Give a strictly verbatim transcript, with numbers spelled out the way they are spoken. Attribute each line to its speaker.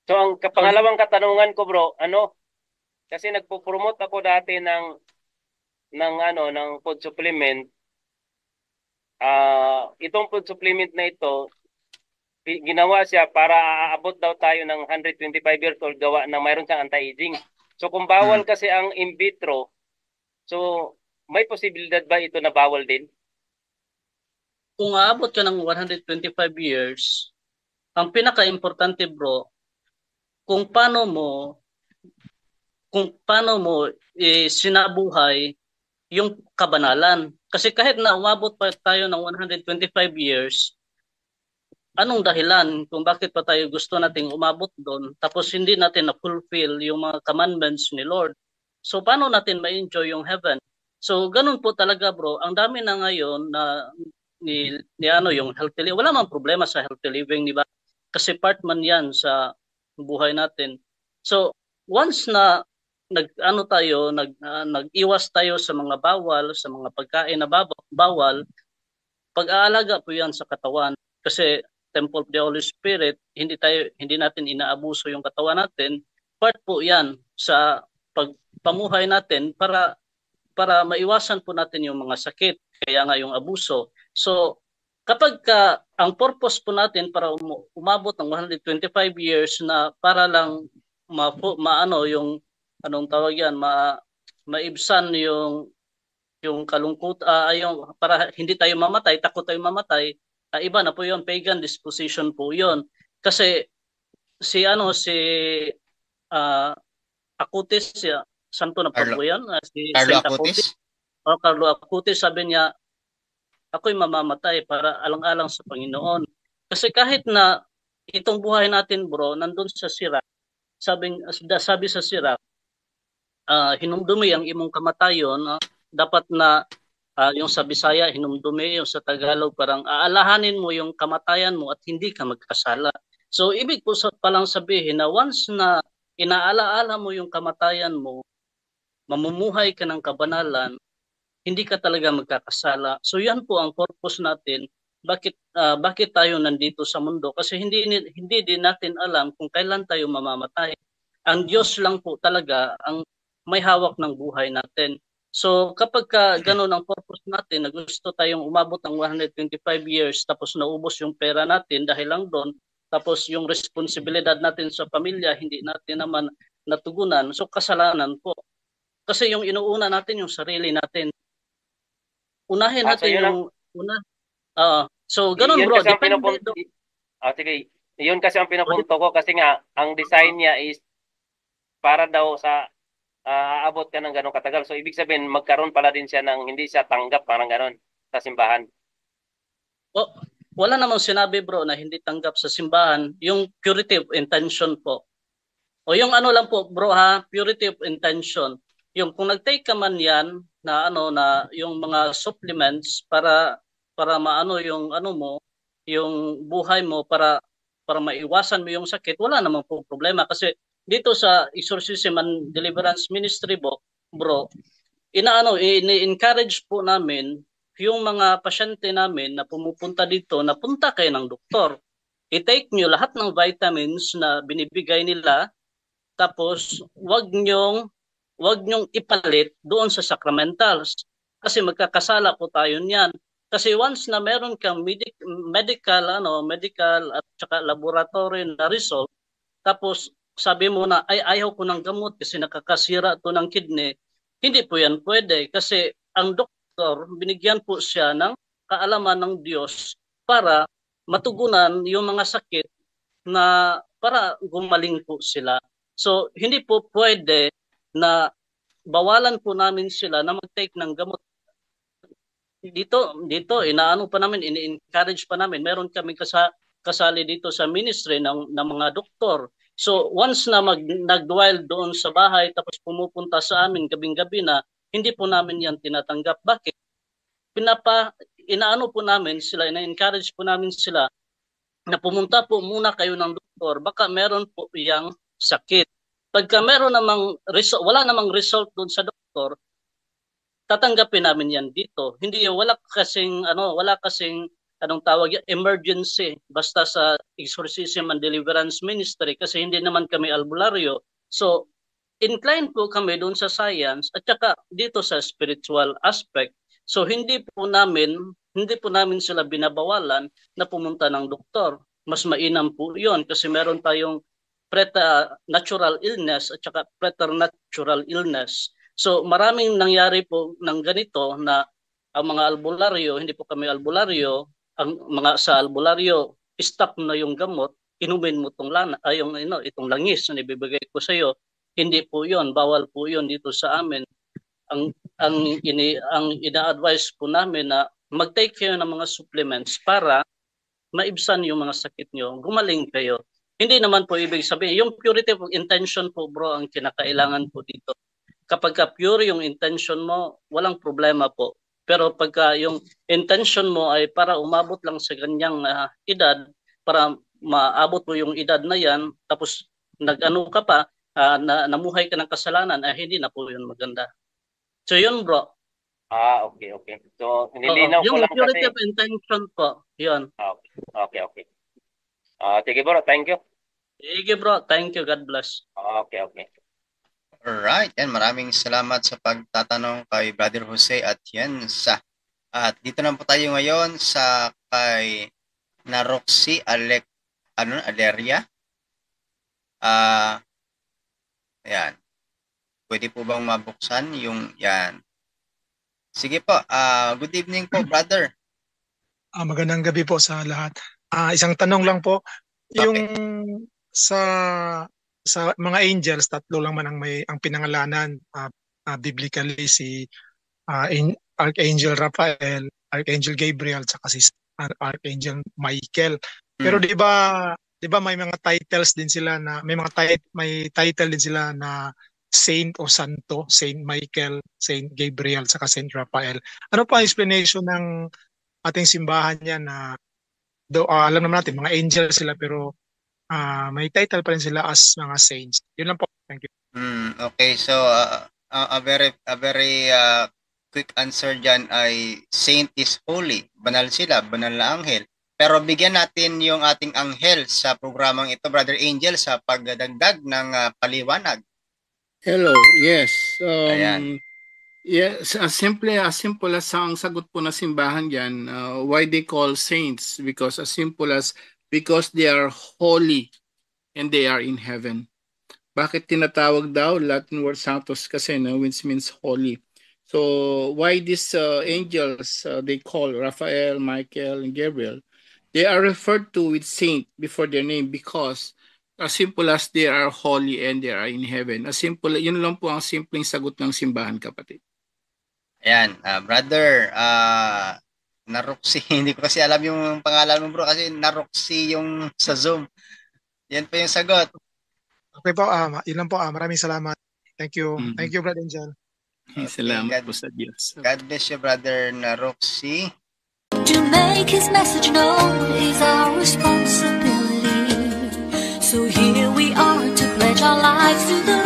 Speaker 1: So ang ka-
Speaker 2: So,
Speaker 1: pangalawang katanungan ko bro, ano, kasi nagpo-promote ako dati ng ng ano ng food supplement. Ah, itong food supplement na ito, pi- ginawa siya para aabot daw tayo ng one hundred twenty-five years old gawa na mayroon siyang anti-aging. So kung bawal
Speaker 2: mm,
Speaker 1: kasi ang in vitro, so may posibilidad ba ito na bawal din?
Speaker 2: kung aabot ka ng one hundred twenty-five years, ang pinaka-importante bro, kung paano mo kung paano mo eh, sinabuhay yung kabanalan. Kasi kahit na umabot pa tayo ng one hundred twenty-five years, anong dahilan kung bakit pa tayo gusto nating umabot doon tapos hindi natin na-fulfill yung mga commandments ni Lord? So paano natin ma-enjoy yung heaven? So ganun po talaga bro, ang dami na ngayon na ni, ni ano yung healthy living. Wala mang problema sa healthy living, di ba? Kasi part man yan sa buhay natin. So once na nag ano tayo, nag ah, nag-iwas tayo sa mga bawal, sa mga pagkain na bab- bawal, pag-aalaga po 'yan sa katawan kasi temple of the Holy Spirit, hindi tayo hindi natin inaabuso yung katawan natin. Part po 'yan sa pagpamuhay natin para para maiwasan po natin yung mga sakit, kaya nga yung abuso. So, kapag ka, ang purpose po natin para um, umabot ng one hundred twenty-five years na para lang ma, maano yung anong tawag yan, ma maibsan yung yung kalungkot uh, yung para hindi tayo mamatay, takot tayo mamatay, uh, iba na po yon, pagan disposition po yon. Kasi si ano si uh, Acutis, si uh, santo na
Speaker 3: Carlo,
Speaker 2: po yan, uh, si
Speaker 3: Carlo
Speaker 2: Saint Acutis
Speaker 3: Acutis?
Speaker 2: o Carlo Acutis, sabi niya, ako'y mamamatay para alang-alang sa Panginoon. Kasi kahit na itong buhay natin bro, nandun sa Sirach, sabi, sabi sa Sirach, uh, hinumdumi ang imong kamatayon, no? Dapat na uh, yung sa Bisaya hinumdumi, yung sa Tagalog parang aalahanin mo yung kamatayan mo at hindi ka magkasala. So ibig po sa palang sabihin na once na inaalaala mo yung kamatayan mo, mamumuhay ka ng kabanalan, hindi ka talaga magkakasala. So yan po ang purpose natin. Bakit uh, bakit tayo nandito sa mundo? Kasi hindi hindi din natin alam kung kailan tayo mamamatay. Ang Diyos lang po talaga ang may hawak ng buhay natin. So kapag ka ganun ang purpose natin na gusto tayong umabot ng one hundred twenty-five years tapos naubos yung pera natin dahil lang doon, tapos yung responsibilidad natin sa pamilya hindi natin naman natugunan, so kasalanan po. Kasi yung inuuna natin yung sarili natin. Unahin
Speaker 1: Ah, so
Speaker 2: natin
Speaker 1: yun
Speaker 2: yung
Speaker 1: ang
Speaker 2: una. Uh, so
Speaker 1: y-
Speaker 2: ganun
Speaker 1: yun
Speaker 2: bro,
Speaker 1: kasi ang
Speaker 2: depende
Speaker 1: pinupunto.
Speaker 2: do.
Speaker 1: Ah, sige. Yun kasi ang
Speaker 2: O, di-
Speaker 1: pinupunto ko kasi nga ang design
Speaker 2: uh,
Speaker 1: niya is para daw sa ah, aabot ka ng ganong katagal. So ibig sabihin magkaroon pala din siya ng hindi siya tanggap parang ganon sa simbahan.
Speaker 2: o, wala namang sinabi bro na hindi tanggap sa simbahan yung purity of intention po. O yung ano lang po bro ha, purity of intention. Yung kung nag-take ka man yan na ano na yung mga supplements para para maano yung ano mo, yung buhay mo para para maiwasan mo yung sakit, wala namang po problema kasi dito sa Exorcism and Deliverance Ministry bro, bro, inaano ini-encourage po namin yung mga pasyente namin na pumupunta dito na punta kayo ng doktor. I-take nyo lahat ng vitamins na binibigay nila tapos wag nyong wag nyong ipalit doon sa sacramentals kasi magkakasala po tayo niyan. Kasi once na meron kang medic, medical ano, medical at saka laboratory na result, tapos sabi mo na ay ayaw ko ng gamot kasi nakakasira to ng kidney, hindi po yan pwede kasi ang doktor binigyan po siya ng kaalaman ng Diyos para matugunan yung mga sakit na para gumaling po sila. So, hindi po pwede na bawalan po namin sila na mag-take ng gamot. Dito, dito, inaano pa namin, ini-encourage pa namin. Meron kami kasa, kasali dito sa ministry ng, ng mga doktor. So, once na mag, nag-dwell doon sa bahay, tapos pumupunta sa amin gabing-gabi na, hindi po namin yan tinatanggap. Bakit? Pinapa, inaano po namin sila, ina-encourage po namin sila na pumunta po muna kayo ng doktor, baka meron po yang sakit. Pagka meron namang result, wala namang result doon sa doktor, tatanggapin namin yan dito. Hindi wala kasing ano, wala kasing anong tawag yan, emergency, basta sa exorcism and deliverance ministry kasi hindi naman kami albularyo. So, inclined po kami doon sa science at saka dito sa spiritual aspect. So, hindi po namin, hindi po namin sila binabawalan na pumunta ng doktor. Mas mainam po yun kasi meron tayong preternatural illness at saka preternatural illness. So maraming nangyari po ng ganito na ang mga albularyo, hindi po kami albularyo, ang mga sa albularyo, stop na yung gamot, inumin mo itong lana, ay yung ino, itong langis na ibibigay ko sa iyo. Hindi po yun, bawal po yun dito sa amin. Ang ang ini ang ina-advise po namin na mag-take kayo ng mga supplements para maibsan yung mga sakit nyo, gumaling kayo. Hindi naman po ibig sabihin, yung purity of intention po bro ang kinakailangan po dito. Kapag ka pure yung intention mo, walang problema po. Pero pagka yung intention mo ay para umabot lang sa ganyang uh, edad, para maabot mo yung edad na yan, tapos nag-ano ka pa, uh, na, namuhay ka ng kasalanan, ay hindi na po yun maganda. So yun bro.
Speaker 1: Ah, okay, okay. So,
Speaker 2: Oo,
Speaker 1: nilinaw ko
Speaker 2: yung
Speaker 1: lang
Speaker 2: purity
Speaker 1: kasi.
Speaker 2: of intention po, yun.
Speaker 1: Okay, okay, okay. Ah, sige bro, thank you.
Speaker 2: Sige bro, thank you, God bless.
Speaker 1: Okay, okay.
Speaker 3: Alright, yan. Maraming salamat sa pagtatanong kay Brother Jose at yan sa. At dito na po tayo ngayon sa kay Naroxy Alec, ano, Aleria. Ah, uh, yan. Pwede po bang mabuksan yung yan? Sige po. Uh, good evening po, brother.
Speaker 4: Ah, magandang gabi po sa lahat. Ah, isang tanong lang po.
Speaker 3: Okay.
Speaker 4: Yung sa sa mga angels, tatlo lang man ang may ang pinangalanan uh, uh, biblically si uh, Archangel Raphael, Archangel Gabriel, at si uh, Archangel Michael. Pero hmm. 'di ba 'di ba may mga titles din sila na may mga tit may title din sila na Saint o Santo, Saint Michael, Saint Gabriel, at Saint Raphael. Ano pa ang explanation ng ating simbahan niya na do uh, alam naman natin mga angels sila pero Uh, may title pa rin sila as mga saints. Yun lang po. Thank you.
Speaker 3: Mm, okay, so uh, uh, a very a very uh, quick answer dyan ay saint is holy. Banal sila, banal na anghel. Pero bigyan natin yung ating anghel sa programang ito, Brother Angel, sa pagdagdag ng uh, paliwanag.
Speaker 5: Hello, yes. Um,
Speaker 3: Ayan.
Speaker 5: Yes, as simple as simple as ang sagot po na simbahan dyan, uh, why they call saints? Because as simple as because they are holy and they are in heaven. Bakit tinatawag daw Latin word sanctus kasi no, which means holy. So why these uh, angels uh, they call Raphael, Michael, and Gabriel? They are referred to with saint before their name because as simple as they are holy and they are in heaven. As simple, yun lang po ang simpleng sagot ng simbahan, kapatid.
Speaker 3: Ayan, uh, brother, uh, Naroxy, hindi ko kasi alam yung pangalan mo bro kasi Naroxy yung sa Zoom. Yan po yung sagot.
Speaker 4: Okay po, uh, yun lang po. Uh, maraming salamat. Thank you. Mm-hmm. Thank you, Brother Angel.
Speaker 5: Okay, salamat God, po sa Diyos.
Speaker 3: God bless you, Brother Naroxy.
Speaker 6: To make His message known is our responsibility. So here we are to pledge our lives to the